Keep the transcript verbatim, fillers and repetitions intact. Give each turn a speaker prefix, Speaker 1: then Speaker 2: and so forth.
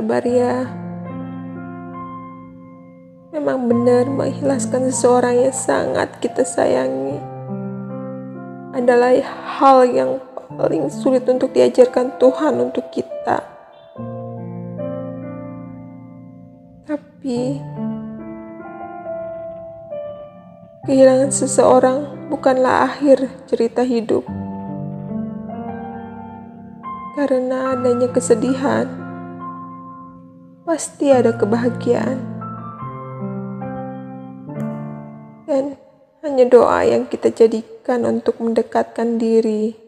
Speaker 1: sabar ya. Memang benar mengikhlaskan seseorang yang sangat kita sayangi adalah hal yang paling sulit untuk diajarkan Tuhan untuk kita. Tapi kehilangan seseorang bukanlah akhir cerita hidup. Karena adanya kesedihan, pasti ada kebahagiaan. Dan hanya doa yang kita jadikan untuk mendekatkan diri